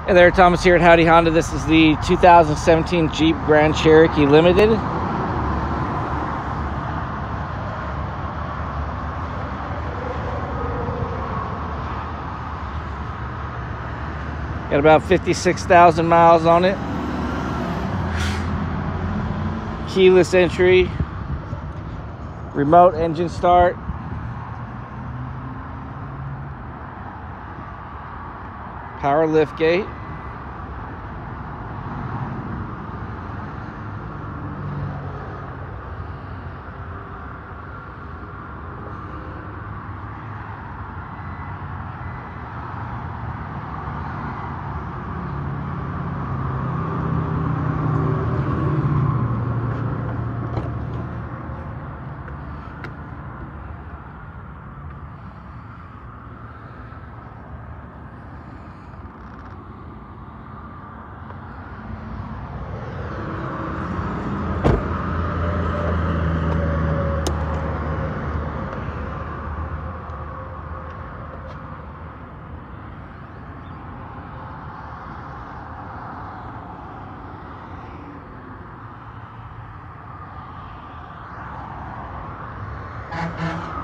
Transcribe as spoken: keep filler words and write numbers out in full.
Hey there, Thomas here at Howdy Honda. This is the two thousand seventeen Jeep Grand Cherokee Limited. Got about fifty-six thousand miles on it. Keyless entry, remote engine start, power lift gate. Thank you.